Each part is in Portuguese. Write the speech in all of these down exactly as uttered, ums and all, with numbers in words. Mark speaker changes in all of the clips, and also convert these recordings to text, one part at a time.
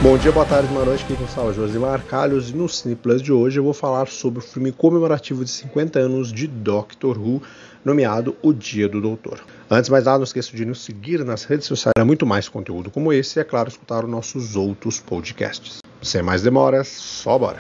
Speaker 1: Bom dia, boa tarde, boa noite, aqui quem fala é Josimar Calhos, e no Cine Plus de hoje eu vou falar sobre o filme comemorativo de cinquenta anos de Doctor Who, nomeado O Dia do Doutor. Antes de mais nada, não esqueça de nos seguir nas redes sociais para muito mais conteúdo como esse e, é claro, escutar os nossos outros podcasts. Sem mais demoras, só bora!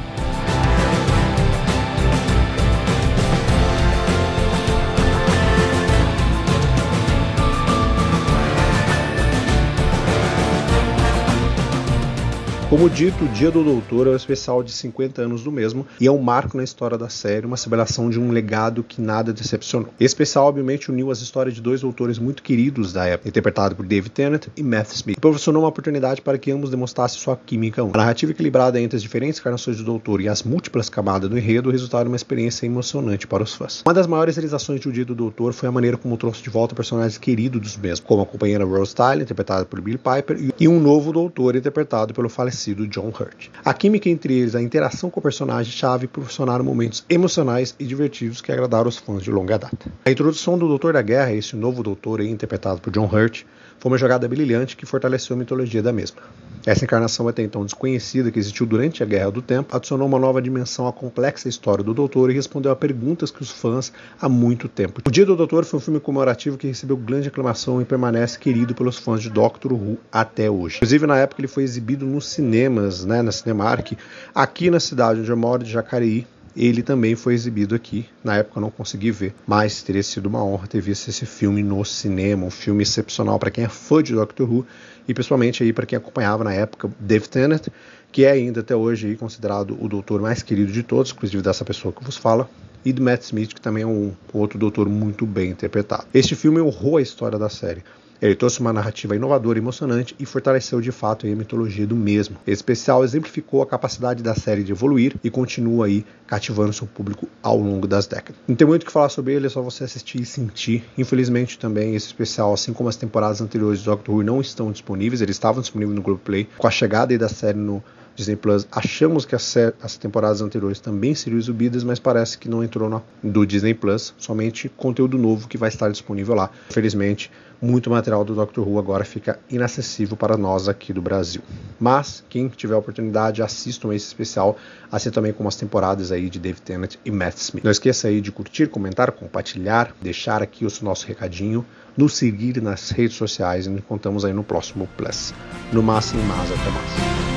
Speaker 1: Como dito, o Dia do Doutor é o especial de cinquenta anos do mesmo e é um marco na história da série, uma celebração de um legado que nada decepcionou. Esse especial obviamente uniu as histórias de dois doutores muito queridos da época, interpretado por David Tennant e Matt Smith, e proporcionou uma oportunidade para que ambos demonstrassem sua química. A narrativa equilibrada entre as diferentes encarnações do Doutor e as múltiplas camadas do enredo resultaram em uma experiência emocionante para os fãs. Uma das maiores realizações do Dia do Doutor foi a maneira como trouxe de volta personagens queridos dos mesmos, como a companheira Rose Tyler, interpretada por Billie Piper, e um novo Doutor interpretado pelo falecido John Hurt. A química entre eles, a interação com o personagem-chave proporcionaram momentos emocionais e divertidos que agradaram os fãs de longa data. A introdução do Doutor da Guerra, esse novo Doutor aí, interpretado por John Hurt, foi uma jogada brilhante que fortaleceu a mitologia da mesma. Essa encarnação até então desconhecida, que existiu durante a Guerra do Tempo, adicionou uma nova dimensão à complexa história do Doutor e respondeu a perguntas que os fãs há muito tempo. O Dia do Doutor foi um filme comemorativo que recebeu grande aclamação e permanece querido pelos fãs de Doctor Who até hoje. Inclusive, na época, ele foi exibido nos cinemas, né, na Cinemark, aqui na cidade onde eu moro, de Jacareí. Ele também foi exibido aqui. Na época eu não consegui ver, mas teria sido uma honra ter visto esse filme no cinema, um filme excepcional para quem é fã de Doctor Who e principalmente aí para quem acompanhava na época David Tennant, que é ainda até hoje aí considerado o doutor mais querido de todos, inclusive dessa pessoa que vos fala, e do Matt Smith, que também é um outro doutor muito bem interpretado. Este filme honrou a história da série. Ele trouxe uma narrativa inovadora e emocionante e fortaleceu de fato a mitologia do mesmo. Esse especial exemplificou a capacidade da série de evoluir e continua aí cativando seu público ao longo das décadas. Não tem muito o que falar sobre ele, é só você assistir e sentir. Infelizmente também esse especial, assim como as temporadas anteriores de Doctor Who, não estão disponíveis. Eles estavam disponíveis no Globoplay. Com a chegada aí da série no Disney Plus, achamos que as, as temporadas anteriores também seriam exibidas, mas parece que não entrou na, do Disney Plus, somente conteúdo novo que vai estar disponível lá. Infelizmente, muito material do Doctor Who agora fica inacessível para nós aqui do Brasil. Mas, quem tiver a oportunidade, assistam a esse especial, assim também como as temporadas aí de David Tennant e Matt Smith. Não esqueça aí de curtir, comentar, compartilhar, deixar aqui o nosso recadinho, nos seguir nas redes sociais e nos encontramos aí no próximo Plus. No máximo, mas até mais.